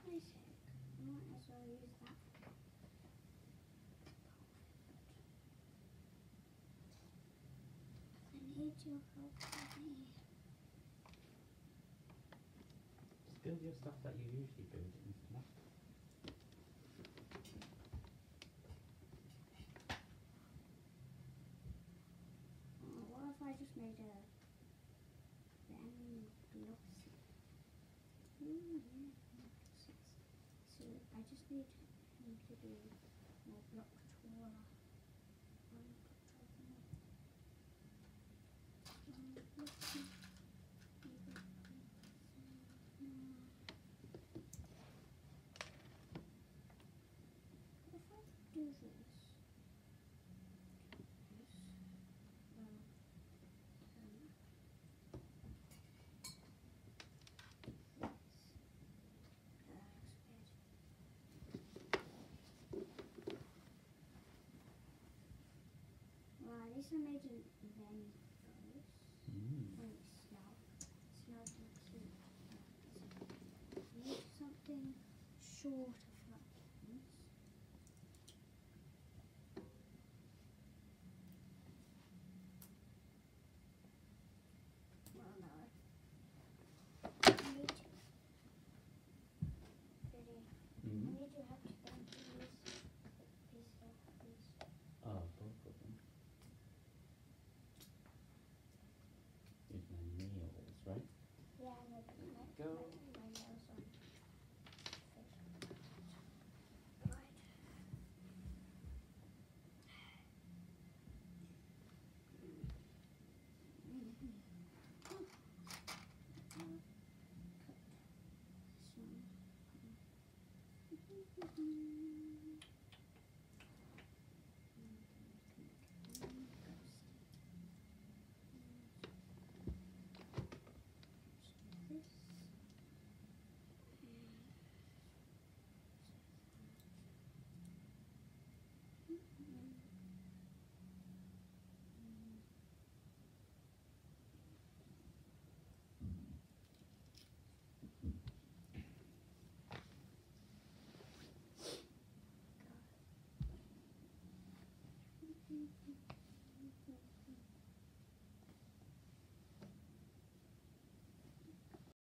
Isaac, I might as well use that. I need your help, Daddy. Just build your stuff that you usually build in Snap. What if I just made a Ben Glossy? So I just need him to do more block taller. If I do this, well, at least I made an event first. Wait, snout. Snout and cute. I need something short of flappings. Well, no. I need to. Pretty. I need to have to paint these pieces. Oh, both of them. Use my nails, right? Yeah, I'm gonna put Go. my nails on. Right.